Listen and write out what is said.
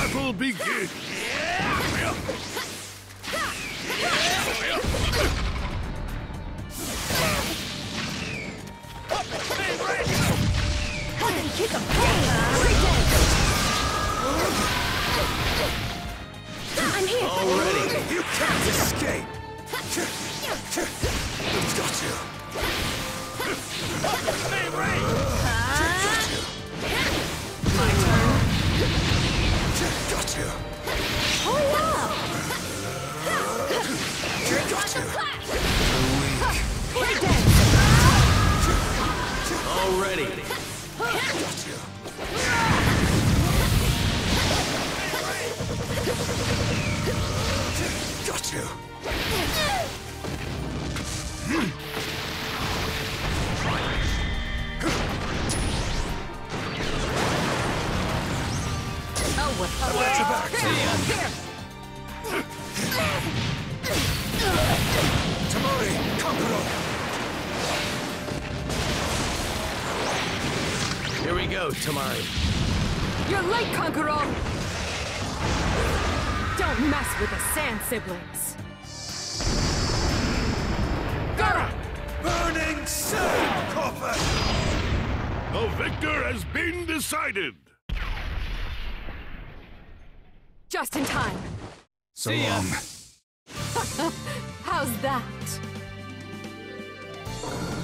battle begin! How did he kick him? I'm here! Already! You can't escape! Got you! My turn. Got you! Hurry up! Got you! Break dance! Already! Got you! Got you! Oh, what? Watch your back! Here! Tamari! Conqueror! Here we go, Tamari. You're late, Conqueror! Don't mess with the Sand Siblings! Got him! Burning Sand Coffin! The victor has been decided! Just in time! So long. How's that?